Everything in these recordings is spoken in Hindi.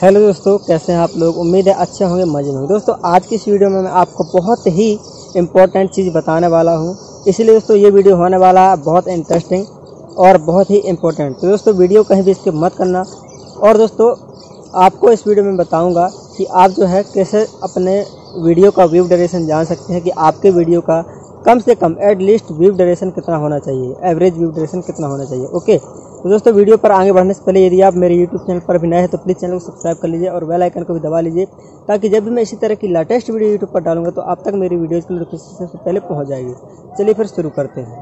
हेलो दोस्तों, कैसे हैं आप लोग। उम्मीद है अच्छे होंगे, मजे में होंगे। दोस्तों आज की इस वीडियो में मैं आपको बहुत ही इम्पोर्टेंट चीज़ बताने वाला हूं, इसलिए दोस्तों ये वीडियो होने वाला है बहुत इंटरेस्टिंग और बहुत ही इम्पोर्टेंट। तो दोस्तों वीडियो कहीं भी स्किप मत करना। और दोस्तों आपको इस वीडियो में बताऊंगा कि आप जो है कैसे अपने वीडियो का व्यू ड्यूरेशन जान सकते हैं कि आपके वीडियो का कम से कम एटलीस्ट व्यू ड्यूरेशन कितना होना चाहिए, एवरेज व्यू ड्यूरेशन कितना होना चाहिए। ओके, तो दोस्तों वीडियो पर आगे बढ़ने से पहले यदि आप मेरे यूट्यूब चैनल पर भी नए हैं तो प्लीज़ चैनल को सब्सक्राइब कर लीजिए और बेल आइकन को भी दबा लीजिए, ताकि जब भी मैं इसी तरह की लेटेस्ट वीडियो यूट्यूब पर डालूंगा तो आप तक मेरी वीडियोज़ की नोटिफिकेशन सबसे पहले पहुँच जाएगी। चलिए फिर शुरू करते हैं।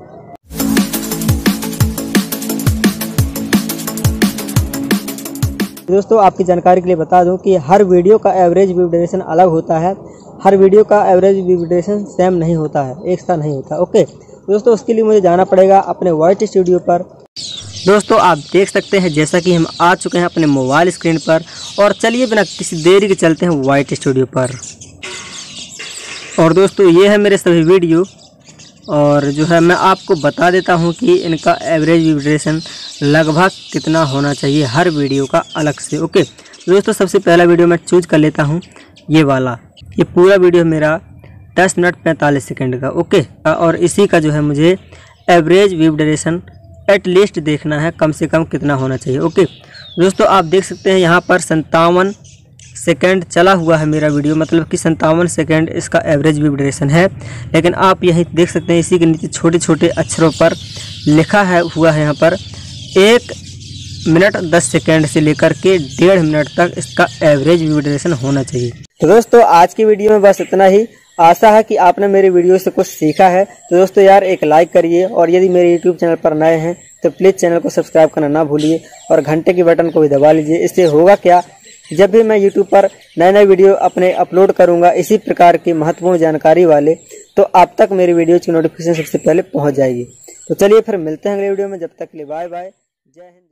दोस्तों आपकी जानकारी के लिए बता दूं कि हर वीडियो का एवरेज व्यू ड्यूरेशन अलग होता है। हर वीडियो का एवरेज व्यू ड्यूरेशन सेम नहीं होता है, एक सा नहीं होता। ओके दोस्तों, उसके लिए मुझे जाना पड़ेगा अपने वाइट स्टूडियो पर। दोस्तों आप देख सकते हैं जैसा कि हम आ चुके हैं अपने मोबाइल स्क्रीन पर, और चलिए बिना किसी देरी के चलते हैं वाइट स्टूडियो पर। और दोस्तों ये है मेरे सभी वीडियो, और जो है मैं आपको बता देता हूं कि इनका एवरेज व्यू ड्यूरेशन लगभग कितना होना चाहिए हर वीडियो का अलग से। ओके दोस्तों, सबसे पहला वीडियो मैं चूज कर लेता हूं ये वाला। ये पूरा वीडियो मेरा 10 मिनट 45 सेकंड का। ओके, और इसी का जो है मुझे एवरेज व्यू ड्यूरेशन एटलीस्ट देखना है, कम से कम कितना होना चाहिए। ओके दोस्तों आप देख सकते हैं यहाँ पर 57 सेकंड चला हुआ है मेरा वीडियो, मतलब कि 57 सेकंड इसका एवरेज व्यू ड्यूरेशन है। लेकिन आप यहीं देख सकते हैं इसी के नीचे छोटे छोटे अक्षरों पर लिखा है हुआ है यहाँ पर 1 मिनट 10 सेकंड से लेकर के 1.5 मिनट तक इसका एवरेज व्यू ड्यूरेशन होना चाहिए। तो दोस्तों आज की वीडियो में बस इतना ही। आशा है कि आपने मेरी वीडियो से कुछ सीखा है। तो दोस्तों यार एक लाइक करिए, और यदि मेरे यूट्यूब चैनल पर नए हैं तो प्लीज़ चैनल को सब्सक्राइब करना ना भूलिए, और घंटे की बटन को भी दबा लीजिए। इससे होगा क्या, जब भी मैं यूट्यूब पर नए नए वीडियो अपने अपलोड करूंगा इसी प्रकार की महत्वपूर्ण जानकारी वाले, तो आप तक मेरी वीडियो की नोटिफिकेशन सबसे पहले पहुंच जाएगी। तो चलिए फिर मिलते हैं अगले वीडियो में, जब तक के लिए बाय बाय, जय हिंद।